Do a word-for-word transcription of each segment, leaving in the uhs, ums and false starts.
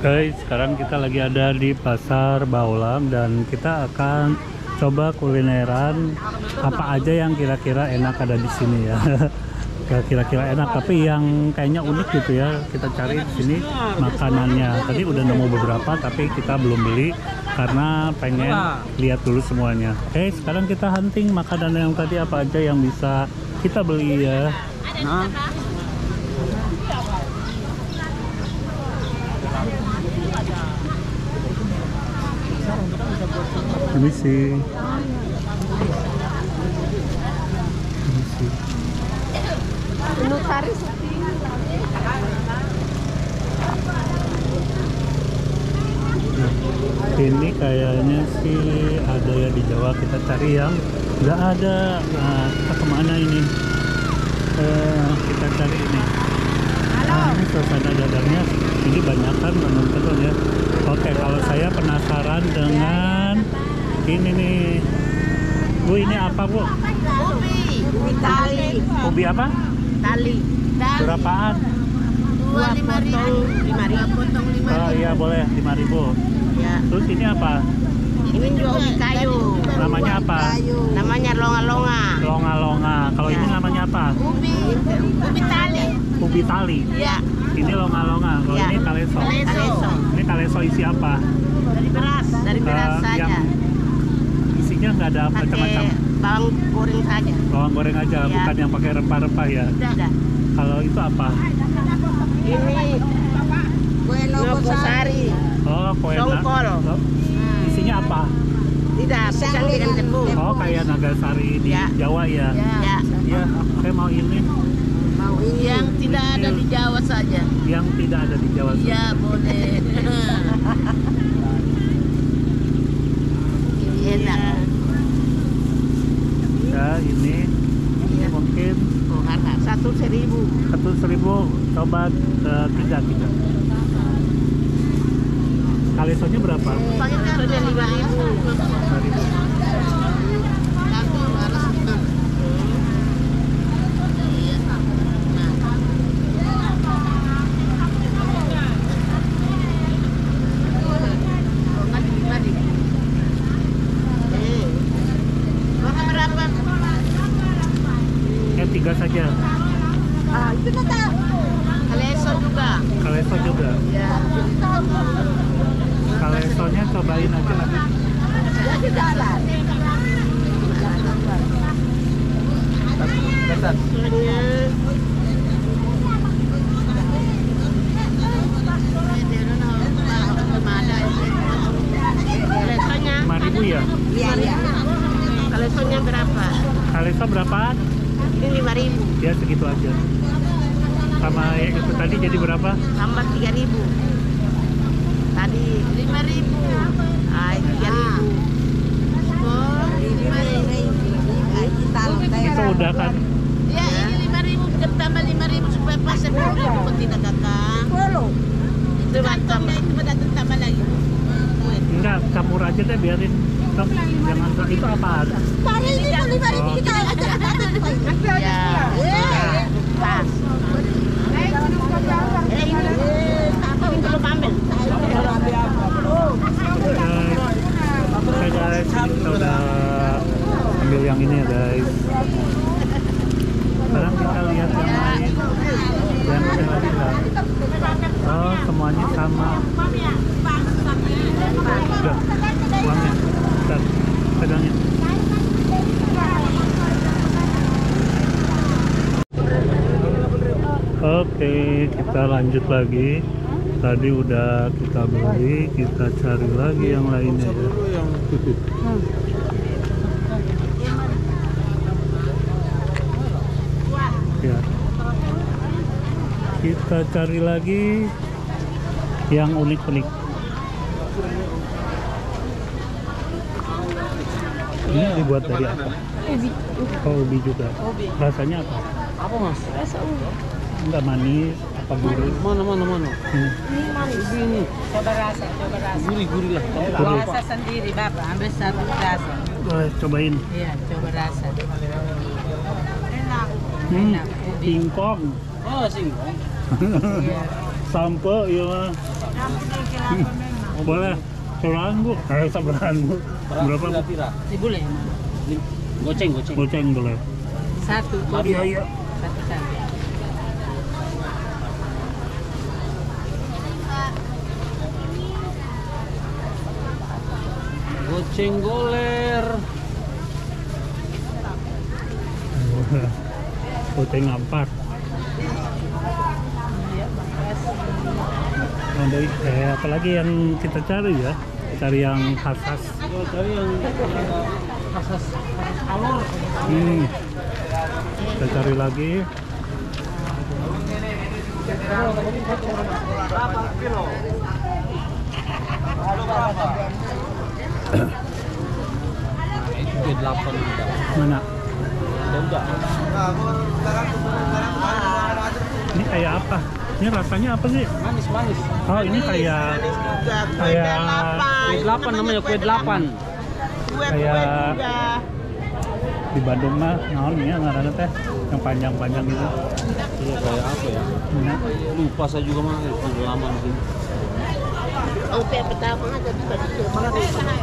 Guys, sekarang kita lagi ada di Pasar Baolam dan kita akan coba kulineran apa aja yang kira-kira enak ada di sini ya. Kira-kira enak, tapi yang kayaknya unik gitu ya. Kita cari di sini makanannya. Tadi udah nemu beberapa, tapi kita belum beli karena pengen lihat dulu semuanya. Oke, sekarang kita hunting makanan yang tadi apa aja yang bisa kita beli ya. Nah. Ini sih. Ini sih. Ini kayaknya sih ada ya di Jawa, kita cari yang nggak ada. Nah, kita kemana ini? Eh, kita cari ini. Nah, ini suasana dadarnya ini banyak kan teman-teman ya. Oke, kalau saya penasaran dengan ini nih. Bu, ini apa Bu? Ubi, ubi tali. Ubi apa? Tali. Berapaan? Dua lima ribu. Lima ribu. Potong lima ribu. Oh iya boleh lima ribu. Ya. Terus ini apa? Ini juga ubi kayu. Namanya apa? Namanya longa-longa. Longa-longa. Kalau Ya. ini namanya apa? Ubi, ubi tali. Ubi tali. Ya. Ini longa-longa. Kalau Ya. ini kaleso. Kaleso. Ini kaleso isi apa? Dari beras. Dari beras Eh, saja. yang isinya nggak ada macam-macam. Pakai bawang goreng saja. Bawang goreng aja, Ya. bukan yang pakai rempah-rempah ya. Tidak. Kalau itu apa? Ini kue nogosari. Oh, kue Songkol. na- Isinya apa? Tidak, pisang dengan tepung. Oh, kayak Nagasari di Ya. Jawa ya. Ya. Ya, saya mau ini Mau ini. Yang tidak ada di Jawa saja. yang tidak ada di Jawa. Iya, boleh. Enak. Ya, ini Iya. mungkin Oh, harga satu seribu. satu seribu. Coba eh, tiga tiga. Kalesonya berapa? Paketnya lima ribu. lima ribu. Ya tiga saja. Ah, itu kata kaleso juga. Kaleso juga. Ya. Kalesonya cobain aja. Ya tidak ada. Soalnya Kalesonya lima ribu ya. Iya, iya. Kalesonya berapa? Kaleso berapa? Ini lima ribu. Ya segitu aja. Sama yang itu tadi jadi berapa? Tambah tiga ribu. Tadi lima ribu. Ah, tiga ribu. Oh, lima ribu. Itu udah kan? Ya, ini lima ribu. Tambah lima ribu supaya pas sepuluh ribu. Tidak kakak. Itu macam itu pada tambah lagi. Enggak, campur aja deh, biarin. Stop. Jangan itu apa? Tadi ini lima ribu kita aja. Ya. Pas. Eh, ini apa belum ambil? Oke guys, kita udah ambil yang ini ya guys. Sekarang kita lihat yang lain. Yang ada lagi nggak? Oh, semuanya sama. Udah, uangnya. Bentar, pegangnya. Oke, kita lanjut lagi. Tadi udah kita beli, kita cari lagi yang lainnya ya. Ya. Kita cari lagi yang unik-unik. Ini dibuat dari apa? Ubi. Oh, ubi juga. Rasanya apa? Apa mas? Rasa ubi. Enggak manis, apa gurih? Mana mana mana? Hmm. Ini manis. Ubi ini Coba rasa, coba rasa. gurih gurih lah. Gurih. Rasa sendiri, Bapak. Ambil satu rasa. Boleh cobain. Iya, coba rasa. Enak. Hmm, Enak. Ubi. singkong. Oh singkong. Iya. Sampo, iya mah. Boleh. Seberaan bu? Eh, seberaan bu. Berapa bu? Ini boleh. Goceng, goceng. Goceng boleh. Satu. Iya, iya. Satu satu. Goceng goler. Goceng empat. Ada eh, apalagi yang kita cari ya? Cari yang khas-khas. Cari yang khas-khas alur. Hmm. Kita cari lagi. Itu delapan udah. Mana? Udah. Ini kayak apa? Ini rasanya apa sih? Manis manis. Oh, ini kayak kayak Kue delapan namanya kue delapan. kayak di Bandung mah naon ya ngaranna teh yang panjang-panjang gitu. Iya kayak apa ya? Mana? Lupa saya juga mah udah lama sih. Oh, pihak pertama ada di mana?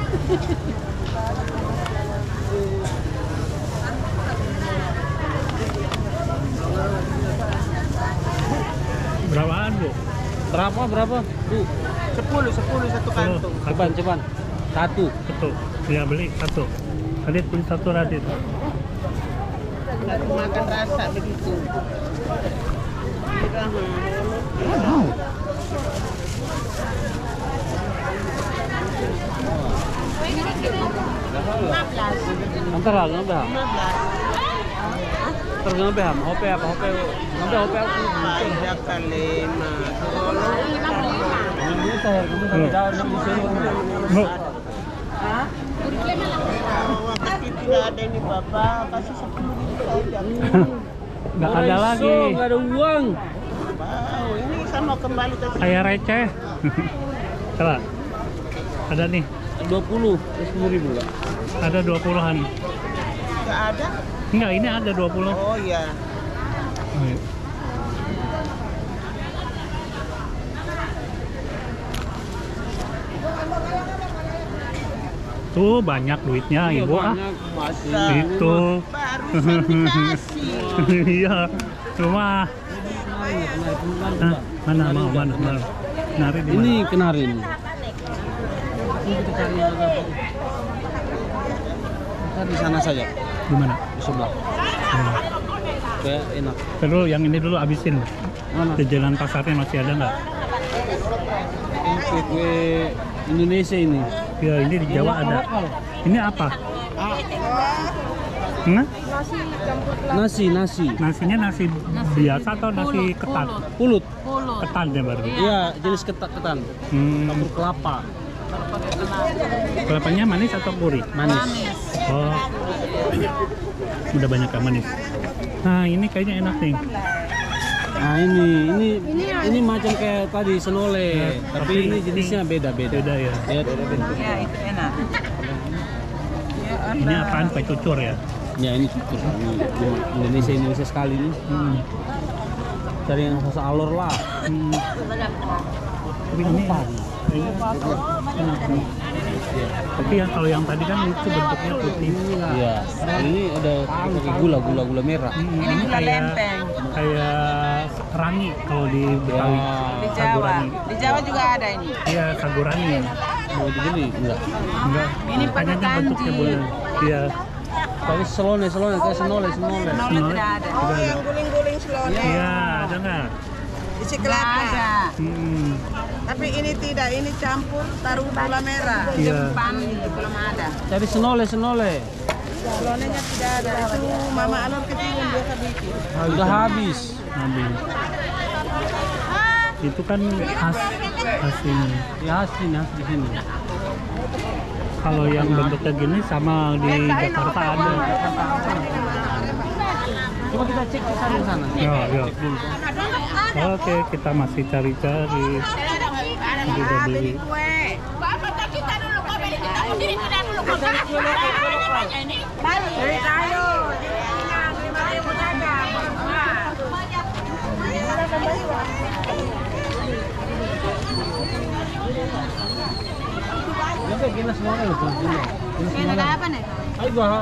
Berapaan bu? Berapa berapa? Tuh. Sepuluh, sepuluh satu kantong. Ceban ceban. Satu. Satu. Ya beli satu. Radit beli satu Radit. Nggak makan rasa begitu. Wow. Antara nambah. Terus nambah ham. Hope apa? Hope nambah hope apa? Tiga kali lima. Ini saya kamu sampai jauh yang di sini. Bu. Hah? Tidak ada ini bapak kasih sepuluh ribu saja. Nggak ada lagi. Nggak ada uang. Wow, ini sama kembali ke sini. Kayak receh. Coba. Ada nih. Dua puluh, sepuluh ribu nggak? Ada dua puluhan. Nggak ada? Enggak, ini ada dua puluh. Oh iya. Oh, iya. Tuh banyak duitnya ibu ah. Masa Itu. barusan dikasih. Iya. Cuma nah, mana mau mana mana. Nari di Ini mana? kenarin. Ini kita cari yang agak. Kita di sana saja, Di mana? di sebelah. Hmm. Kayak enak. Terus yang ini dulu abisin. Mana? Di jalan pasarnya masih ada nggak? Ini kue, kue Indonesia ini. Ya ini di Jawa ada. Ini apa? Nah, Nasi, nasi. nasinya nasi biasa atau nasi ketan? Pulut. Ketan ya baru. Iya, jenis ketan. ketan. Hmm, Campur kelapa. kelapanya manis atau gurih? Manis. Oh, udah banyak yang manis. Nah ini kayaknya enak nih. Nah ini, ini, ini macam kayak tadi senole, Ya, tapi tapi ini jenisnya beda-beda. Beda ya. Ya, beda bentuk. Ya itu enak. Ini apaan? Kue cucur ya? Ya ini cukup. Ini Indonesia Indonesia sekali nih. Hmm. Cari yang rasa alur lah. Hmm. Tapi ini ini enak nih. Tapi yang kalau yang tadi kan itu bentuknya putih. Iya. Ini ada pakai gula, gula, gula merah. Hmm, ini kayak kayak rangi kalau di Betawi. Ya. Di Jawa. Sagurani. Di Jawa juga ada ini. Iya, sagurani. Mau dibeli enggak? Enggak. Ini pakai Kayaknya bentuknya kanji. bulan. Iya. Tapi selone, selone, kayak senole, senole. Senole Senole. tidak ada. Tidak ada. guling-guling selone. Iya, ada nggak? Isi kelapa. Ada. Hmm. Tapi ini tidak, ini campur taruh gula merah. Iya. Jepang itu belum ada. Cari senole, senole. Selonenya tidak ada. Itu Mama Alor kecil yang biasa bikin. Udah habis. Ambil. Itu kan khas khas ini. Ya hasil, hasil di sini. Kalau yang bentuknya gini sama di Jakarta ada. Coba kita cek ke sana sana. Ya, ya. Cek dulu. Oke, kita masih cari-cari. Nanti udah beli. Bapak kita dulu, kau beli kita sendiri tidak dulu. Balik ayo. Kena semua itu. Kena apa nih? Ayo gua.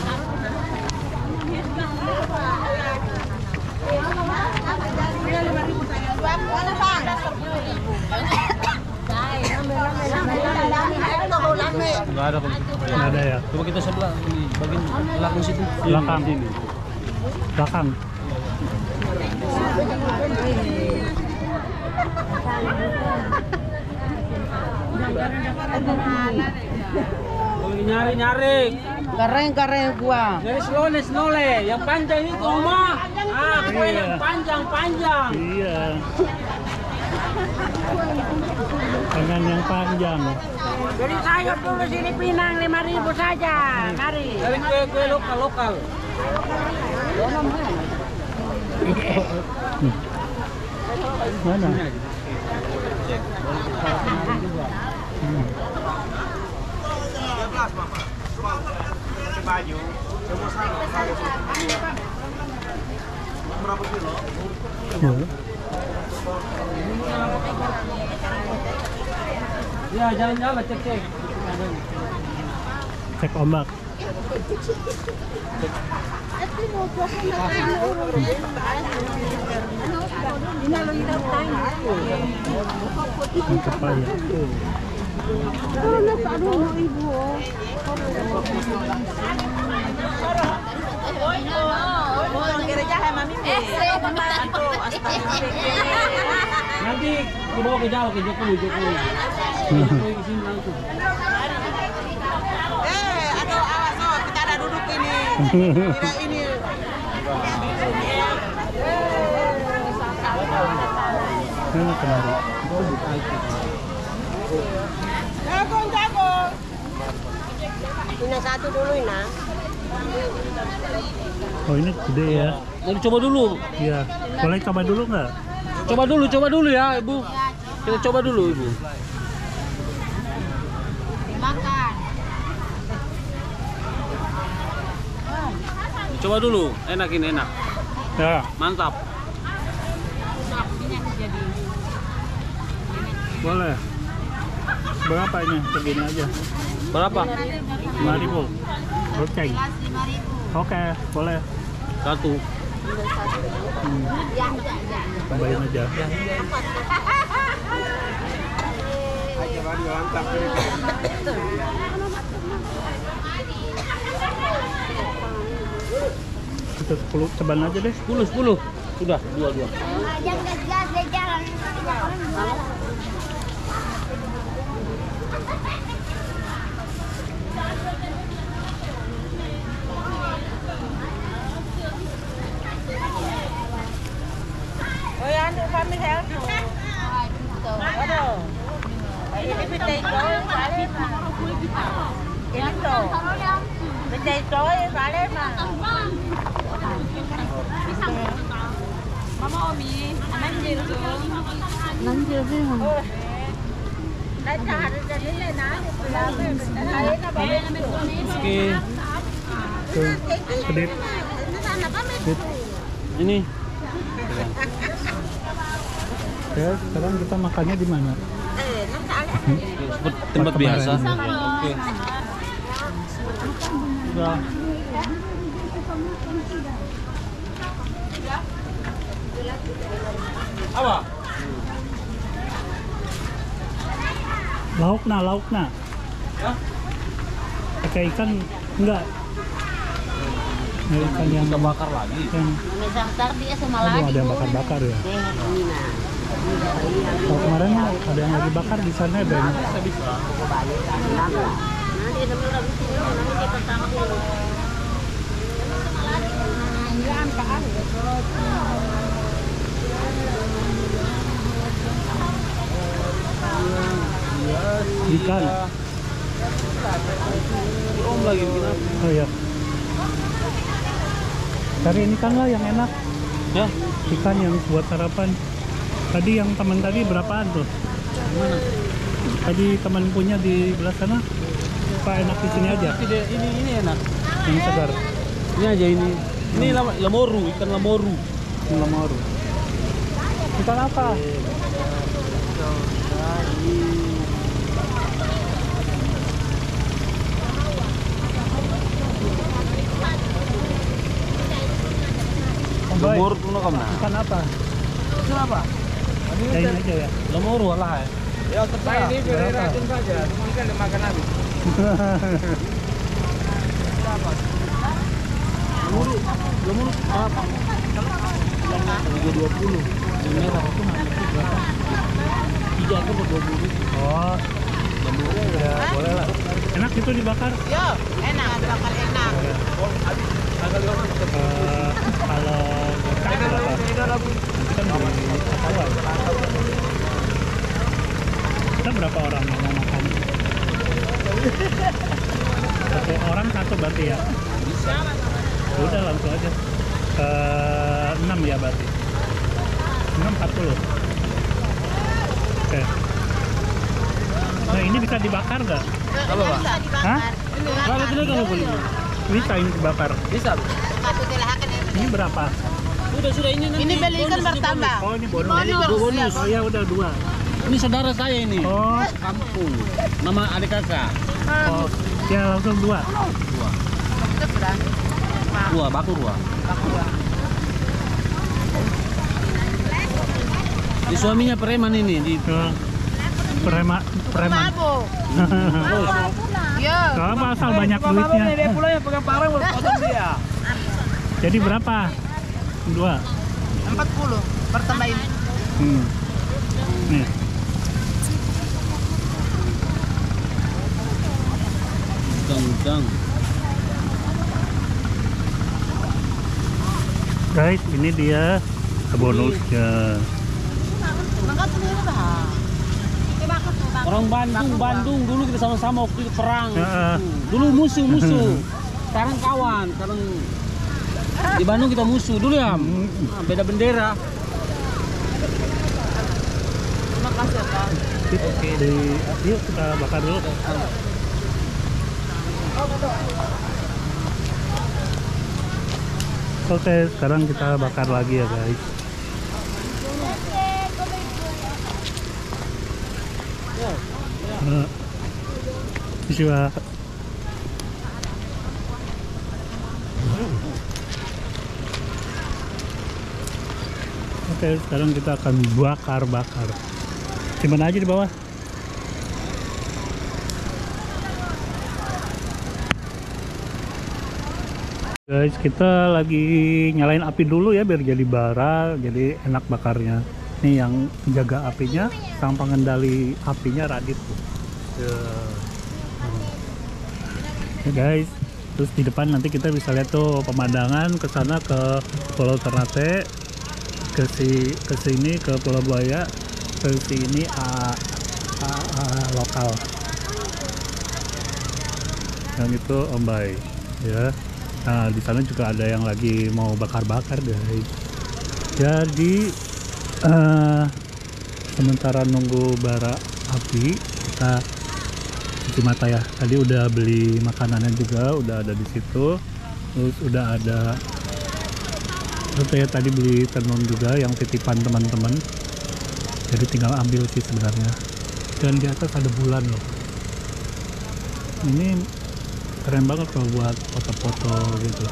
Enggak ada. Nggak ada ya. Coba kita sebelah ini bagian belakang situ. Belakang. Ini. Belakang. Nyari-nyari. Kareng-kareng gua. Nyari slole slole. Yang panjang itu rumah. Ah, kue yang panjang-panjang. Iya. Tangan yang panjang. Jadi sayur tuh ke sini pinang lima ribu saja. Mari. Cari kue-kue lokal-lokal. Mana? Hmm. Baju. Berapa kilo? Ya. Ya, jalan-jalan cek-cek. Cek ombak. Mantap ya. Nanti dibawa ke jauh ke Jokowi, Jokowi. Jokowi ke sini langsung. Eh, aduh awas oh, kita ada duduk ini. Tidak ini. Ini kemari. Jagung, jagung. Ini satu dulu, Ina. Oh ini gede ya. Jadi coba dulu. Iya. Boleh coba dulu nggak? Coba dulu, coba dulu ya, Ibu. Kita coba dulu, Ibu. Makan. Coba dulu, enak ini enak. Ya. Mantap. Boleh. Berapa ini? Segini aja. Berapa? lima ribu. Oke. Oke, boleh. Satu. Hmm. Tambahin aja. Kita sepuluh ceban aja deh. Sepuluh, sepuluh. Sudah, dua, dua. Oh ya, untuk family health. Aduh. Ini potato, balik mah. Ini tuh. Potato, balik mah. Mama Omi, nanjil tuh. Nanjil sih. Nanti harus jadi lena. Oke. Tuh, kedip. Kedip. Ini. Ya, sekarang kita makannya di mana? Seperti tempat biasa. Oke. Udah. Apa? Lauk nah, lauk nah. Hah? Pakai ikan enggak? Nah, ikan yang Kita bakar lagi. yang aduh, ada yang bakar-bakar ya. Kalau kemarin ada yang lagi bakar di sana ada yang ikan. Om lagi bikin apa? Oh ya. Cari ini kan lah yang enak. Ya, Ikan yang buat sarapan. Tadi yang teman tadi berapaan tuh? gimana? Tadi teman punya di belah sana. Apa enak di sini aja? Ini ini ini enak. Yang segar. Ini aja ini. Ini lam- lamoru, ikan lamoru. Yang lemuru. Ikan apa? Lumur kuno kamu nah. Ikan apa? Kenapa? Ya, ini aja ya. Lumur lah. Ya terserah. Ini beri racun saja, cuma kan dimakan habis. Lumur, lumur apa? Tiga dua puluh. Yang merah itu berapa? Tiga itu berdua puluh. Oh, ya boleh lah. Enak itu dibakar. Yo, enak, bakar enak. Eh, kalau gocak berapa? Nanti kan beli tahuan. Kita berapa orang yang mau makan? Satu orang satu berarti ya? Bisa. Udah langsung aja. Ke enam ya berarti. Enam empat puluh. Oke. Nah ini bisa dibakar nggak? Apa, Pak? Bisa dibakar. Hah? Kalau tidak kamu beli. Bisa ini dibakar. Bisa. Satu dilahakan ya. Ini berapa? Sudah sudah ini nanti. Ini beli ikan bertambah. Oh ini bonus. Ini Bonus. bonus. Oh ya udah dua. Ini saudara saya ini. Oh, Kampung. Nama adik kakak. oh ya langsung dua. Dua. Itu sudah. Dua, baku dua. Di suaminya preman ini di Ke prema preman. Mabuk. oh, Yo. Gak apa asal banyak duitnya. Dia pula yang pegang barang potong dia. Jadi berapa? Dua. empat puluh bertambah ini. Hmm. Nih. udang-udang. Guys, ini dia bonusnya. Orang Bandung, Bandung dulu kita sama-sama waktu itu perang. Ya. Dulu musuh-musuh. Sekarang kawan, sekarang di Bandung kita musuh dulu ya. Nah, beda bendera. Terima kasih Pak. Oke. Di, yuk kita bakar dulu. Oke, sekarang kita bakar lagi ya guys. Uh, Siwa. Oke, sekarang kita akan bakar-bakar. Simpan aja di bawah. Guys, kita lagi nyalain api dulu ya biar jadi bara, jadi enak bakarnya. Nih yang jaga apinya, sang pengendali apinya Radit tuh. Ya. Ya guys, terus di depan nanti kita bisa lihat tuh pemandangan ke sana ke Pulau Ternate, ke si ke sini ke Pulau Buaya, ke sini a, a, a, lokal. Yang itu Ombai, ya. Nah di sana juga ada yang lagi mau bakar-bakar guys. Jadi uh, sementara nunggu bara api kita cuci mata ya. Tadi udah beli makanannya juga, udah ada di situ. Terus udah ada, terus saya tadi beli tenun juga yang titipan teman-teman. Jadi tinggal ambil sih sebenarnya. Dan di atas ada bulan loh. Ini keren banget kalau buat foto-foto gitu.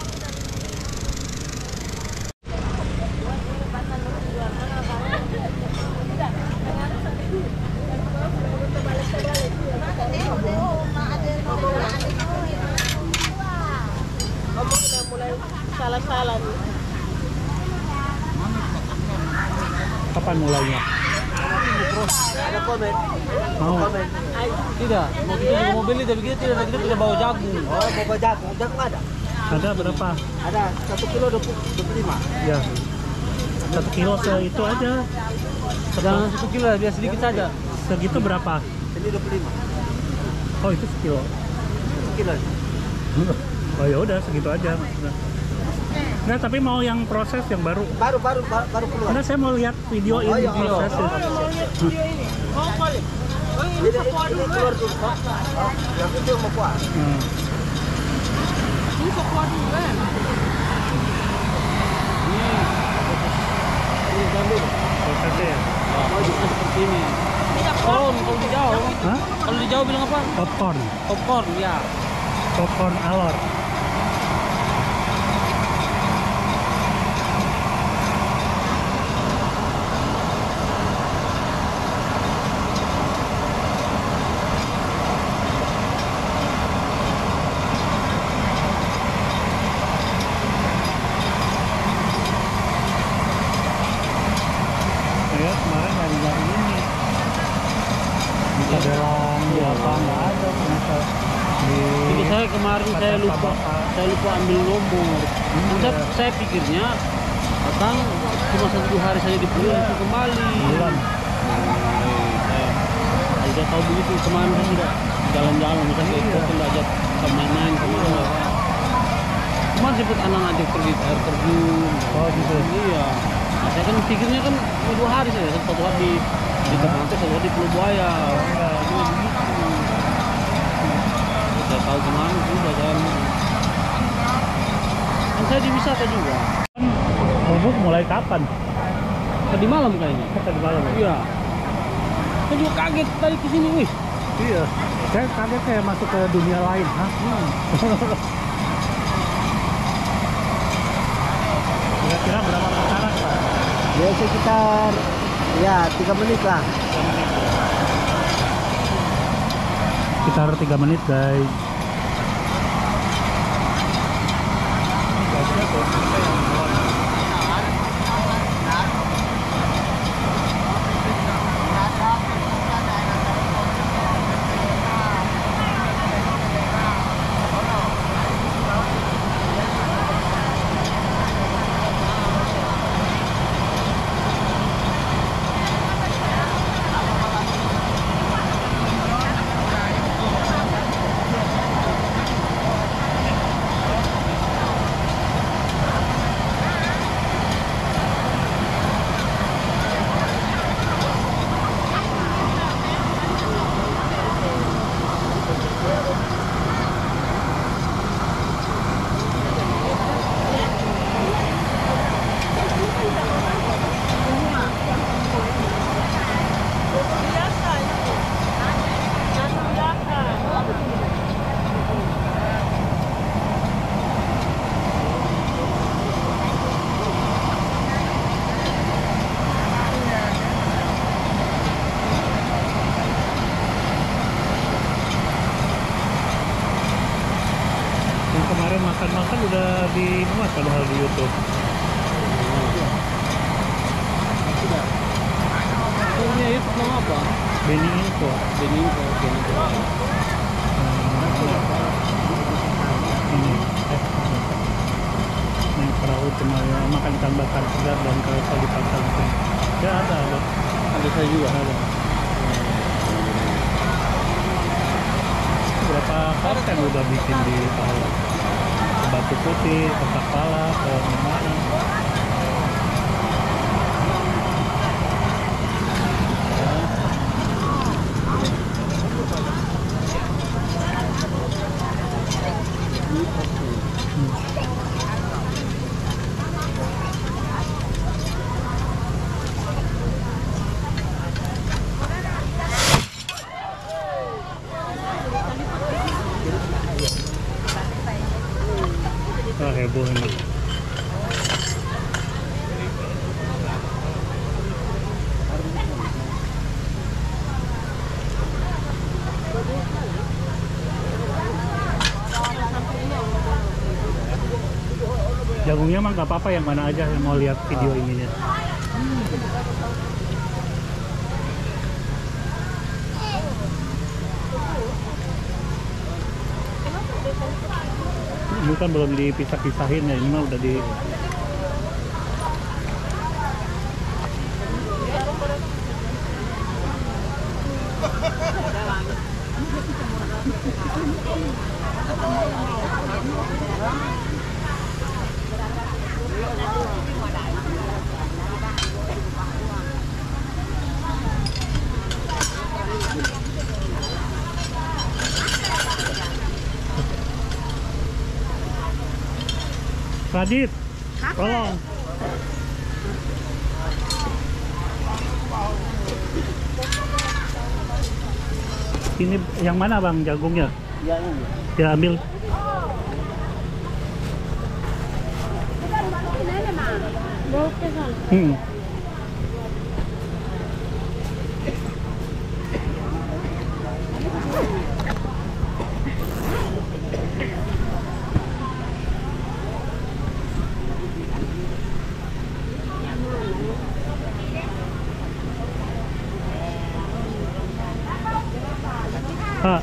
Salah-salah nih. Kapan mulainya? Ada komen. Mau? Tidak, mau kita juga mau beli tapi kita tidak, kita tidak bawa jagung. Oh, bawa jagung. Jagung ada? Ada berapa? Ada satu kilo dua puluh lima. Ya. Satu kilo se itu aja. Jangan satu kilo, biar sedikit saja. Segitu berapa? Ini dua puluh lima. Oh itu sekilo. Kilo. Oh ya udah segitu aja maksudnya. Nggak, tapi mau yang proses yang baru. Baru baru baru, baru keluar. Karena saya mau lihat video Oh, ini iya, proses. iya. Oh, boleh. Oh, ini Ini, sekolah ini dulu. keluar dulu. Oh, yang itu mau kuat. Hmm. Ini sekolah dulu kan. Ini jambil. Prosesnya ya. Oh, bisa seperti ini. Oh, kalau di jauh, Hah? kalau di jauh bilang apa? Popcorn. Popcorn, ya. Popcorn alor. Kadelang di apa nggak ada ternyata di Jadi saya kemarin saya Pasar lupa, Bapak. saya lupa ambil nomor. Saya, saya pikirnya datang cuma satu dua hari saja dipulang itu kembali. bulan. Saya sudah tahu begitu kemarin saya sudah jalan-jalan misalnya Iya. itu tidak ajak sama main-main kemana. Kemarin sempat anak ajak pergi ke air terjun. Oh gitu. Iya. Nah, saya kan pikirnya kan cuma dua hari saja, satu hari di di Ternate, satu hari di Pulau Buaya. Enggak. Cuma begitu. Saya tahu kemana sudah kan. Kan saya di wisata juga. Ubud mulai kapan? Tadi malam kayaknya. Tadi malam ya? Iya. Saya juga kaget tadi ke sini, wih. Iya. Saya kaget kayak masuk ke dunia lain. Hah? Kira-kira berapa putaran Pak? Ya sekitar ya tiga menit lah. Sekitar tiga menit guys. Yang kemarin makan-makan udah dimuat padahal di YouTube. Punya itu nama apa? Beni Info. Ini Info. Ini. Eh, ini perahu cuma ya, makan ikan bakar segar dan kalau di pasar itu. Ya ada ada. Ada saya juga. Ada. Berapa konten udah bikin di Pahala? Ke Batu Putih, ke Takpala, ke mana? Wah, heboh ini. Jagungnya mah nggak apa-apa, yang mana aja yang mau lihat video ininya. Ini kan belum dipisah-pisahin ya, ini mah udah di Radit, tolong. Ini yang mana bang jagungnya? Ya ini. Ya ambil. Hmm. Pak.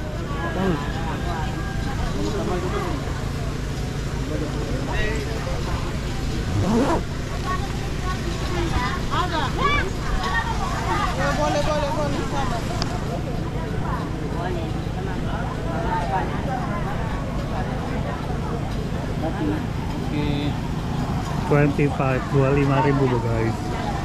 Boleh, boleh, boleh. Sabar. Oke. dua puluh lima ribu guys.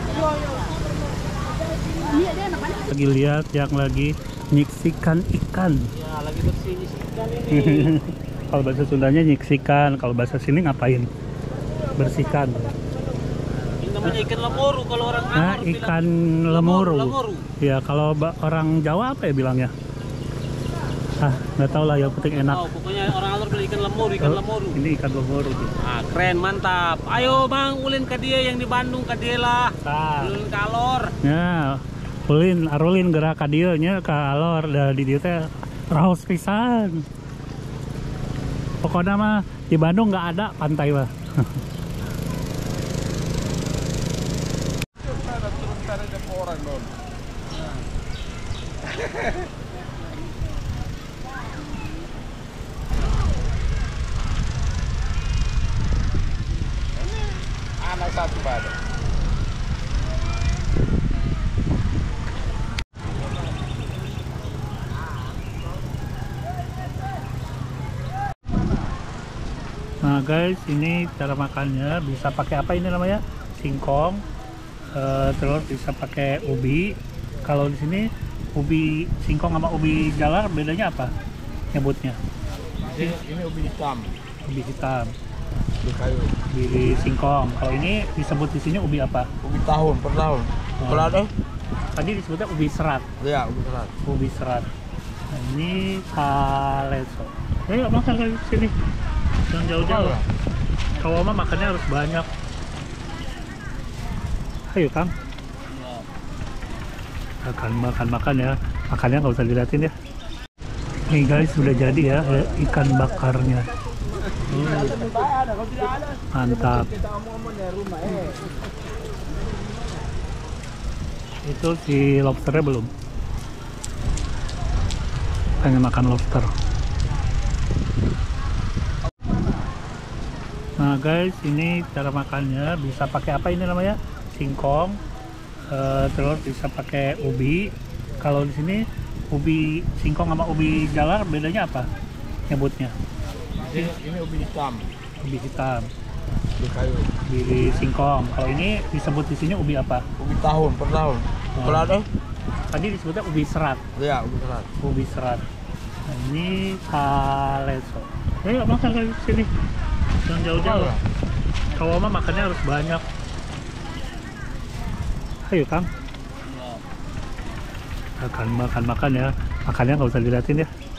Lagi lihat yang lagi nyiksikan ikan. Ya, lagi bersih ikan ini. Kalau bahasa Sundanya nyiksikan, kalau bahasa sini ngapain? Bersihkan. Ini namanya ikan lemuru kalau orang Nah, Angor ikan bilang. lemuru. Lemuru. Ya, kalau ba- orang Jawa apa ya bilangnya? Ah, nggak tahu lah, yang penting enak. Oh, pokoknya orang Angor bilang ikan lemuru, ikan Oh, lemuru. ini ikan lemuru. Ah, keren, mantap. Ayo Bang, ulin ke dia yang di Bandung ke dia lah. Nah, Ulin ke Alor. ya, ulin, arulin gerak ka dieu nya ka alor da di dieu teh raos pisan. Pokoknya mah di Bandung nggak ada pantai mah. Anak satu pada. Nah guys, ini cara makannya bisa pakai apa ini namanya? Singkong. Eh, terus bisa pakai ubi. Kalau di sini ubi singkong sama ubi jalar bedanya apa? Nyebutnya Ini, ini ubi hitam, ubi hitam, ubi kayu, ubi singkong. Kalau ini disebut di sini ubi apa? ubi tahun per tahun. Oh. Kalau ada, Tadi disebutnya ubi serat. ya ubi serat. Ubi serat. Nah, ini kaleso. Ayo makan ke sini. Jangan jauh-jauh. Kalau mah makannya harus banyak. Ayo Kang. Makan makan makan ya. Makannya nggak usah dilihatin ya. Nih guys, sudah jadi ya eh, ikan bakarnya. Hmm. Mantap. Itu si lobsternya belum. Pengen makan lobster. Nah guys, ini cara makannya bisa pakai apa ini namanya? Singkong. Eh, terus bisa pakai ubi. Kalau di sini ubi singkong sama ubi jalar bedanya apa? Nyebutnya Ini, ini ubi hitam, ubi hitam, ubi kayu, ubi singkong. Kalau ini disebut di sini ubi apa? ubi tahun per tahun. Oh. Kalau ada, Tadi disebutnya ubi serat. ya ubi serat. Ubi serat. Nah, ini kaleso. Ayo makan ke sini. Jangan jauh-jauh. Kalau mah makannya harus banyak. Ayo Kang. Makan makan makan ya. Makannya nggak usah dilihatin ya.